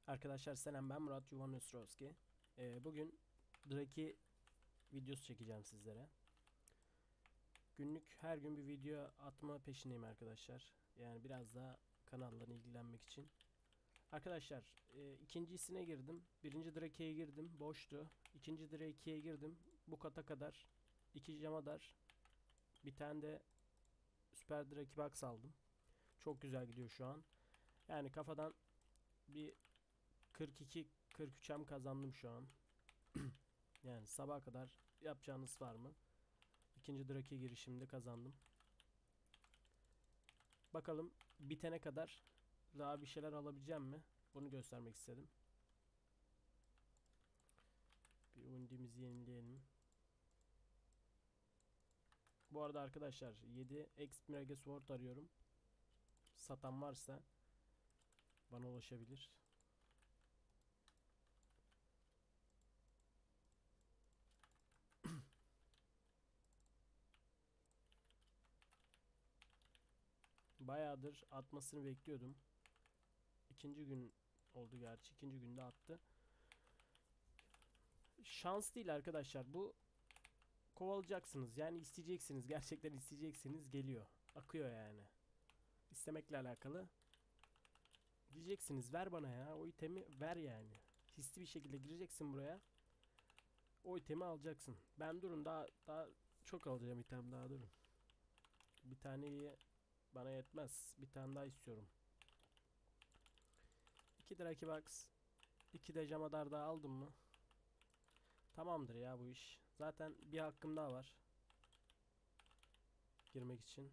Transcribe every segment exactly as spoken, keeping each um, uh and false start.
Arkadaşlar selam, ben Murat Yuvan Östroski. Ee, bugün Draki videosu çekeceğim sizlere. Günlük her gün bir video atma peşindeyim arkadaşlar. Yani biraz daha kanallarla ilgilenmek için. Arkadaşlar e, ikincisine girdim. Birinci Draki'ye girdim. Boştu. İkinci Draki'ye girdim. Bu kata kadar. iki Jamadar. Bir tane de Süper Draki Box aldım. Çok güzel gidiyor şu an. Yani kafadan bir kırk iki kırk üç M kazandım şu an. Yani sabaha kadar yapacağınız var mı? İkinci Draki girişimde kazandım. Bakalım bitene kadar daha bir şeyler alabileceğim mi? Bunu göstermek istedim. Bir undimizi yenileyelim. Bu arada arkadaşlar yedi X Mega Sword arıyorum. Satan varsa bana ulaşabilir. Bayağıdır atmasını bekliyordum. İkinci gün oldu gerçi. İkinci günde attı. Şans değil arkadaşlar. Bu kovalayacaksınız. Yani isteyeceksiniz. Gerçekten isteyeceksiniz. Geliyor. Akıyor yani. İstemekle alakalı. Diyeceksiniz ver bana ya. O itemi ver yani. Hisli bir şekilde gireceksin buraya. O itemi alacaksın. Ben durun daha daha çok alacağım item daha durun. Bir tane bana yetmez. Bir tane daha istiyorum. iki Draki Box. iki de Jamadar daha aldım mı? Tamamdır ya bu iş. Zaten bir hakkım daha var. Girmek için.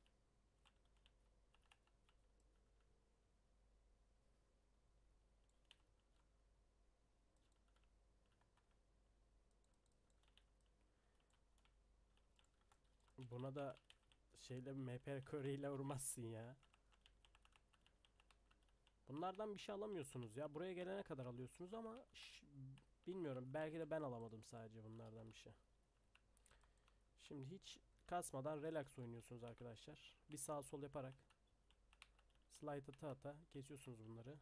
Buna da şeyle M P Curry ile vurmazsın ya. Bunlardan bir şey alamıyorsunuz ya. Buraya gelene kadar alıyorsunuz ama bilmiyorum. Belki de ben alamadım sadece bunlardan bir şey. Şimdi hiç kasmadan relax oynuyorsunuz arkadaşlar. Bir sağ sol yaparak slide ata ata kesiyorsunuz bunları.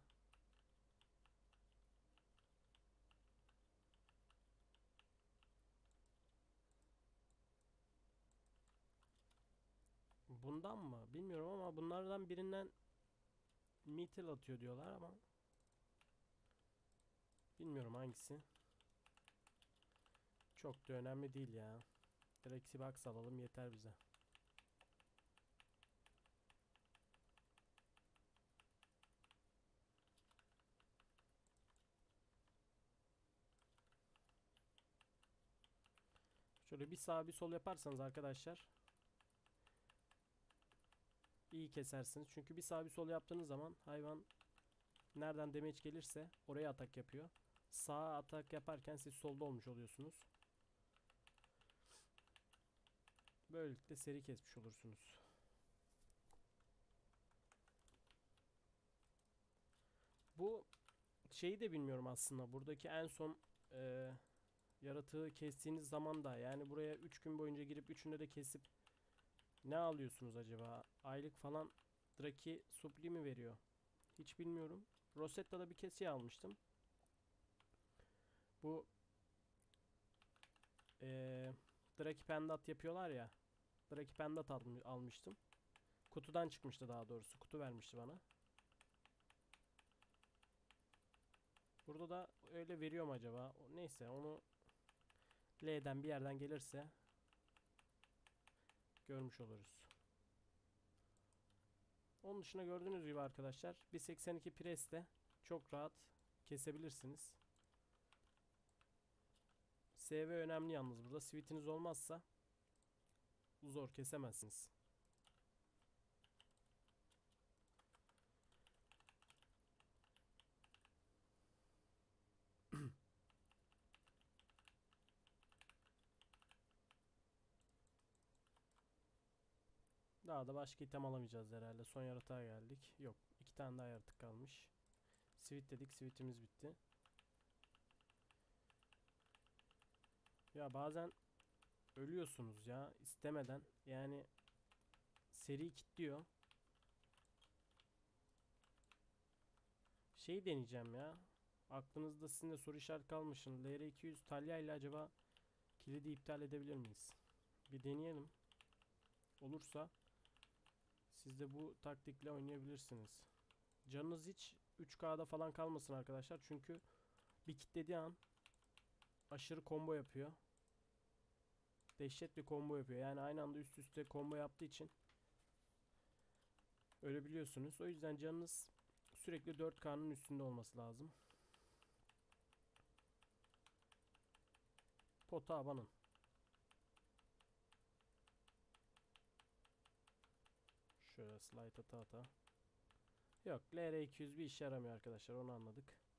Bundan mı? Bilmiyorum ama bunlardan birinden metal atıyor diyorlar ama bilmiyorum hangisi. Çok da önemli değil ya. Direkt box alalım yeter bize. Şöyle bir sağ bir sol yaparsanız arkadaşlar iyi kesersiniz. Çünkü bir sağ bir sol yaptığınız zaman hayvan nereden damage gelirse oraya atak yapıyor. Sağa atak yaparken siz solda olmuş oluyorsunuz. Böylelikle seri kesmiş olursunuz. Bu şeyi de bilmiyorum aslında. Buradaki en son e, yaratığı kestiğiniz zaman da yani buraya üç gün boyunca girip üçünü de kesip ne alıyorsunuz acaba? Aylık falan Draki supli mi veriyor? Hiç bilmiyorum. Rosetta'da bir kez şey almıştım. Bu ee, Draki Pendat yapıyorlar ya. Draki Pendat almıştım. Kutudan çıkmıştı daha doğrusu. Kutu vermişti bana. Burada da öyle veriyor mu acaba? Neyse onu L'den bir yerden gelirse görmüş oluruz. Onun dışında gördüğünüz gibi arkadaşlar bir seksen iki preste çok rahat kesebilirsiniz. S V önemli yalnız burada. Sweet'iniz olmazsa zor kesemezsiniz. Daha da başka item alamayacağız herhalde. Son yaratığa geldik. Yok. iki tane daha yaratık kalmış. Sweet dedik. Sweet'imiz bitti. Ya bazen ölüyorsunuz ya istemeden. Yani seri kilitliyor. Şeyi deneyeceğim ya. Aklınızda sizin de soru işareti kalmışsın. L R iki yüz Talya ile acaba kilidi iptal edebilir miyiz? Bir deneyelim. Olursa siz de bu taktikle oynayabilirsiniz. Canınız hiç üç K'da falan kalmasın arkadaşlar. Çünkü bir kilitlediği an aşırı combo yapıyor. Dehşet bir combo yapıyor. Yani aynı anda üst üste combo yaptığı için öyle biliyorsunuz. O yüzden canınız sürekli dört K'nın üstünde olması lazım. Pota abanın. Şöyle slide ata ata. Yok, L R iki yüz bir işe yaramıyor arkadaşlar, onu anladık.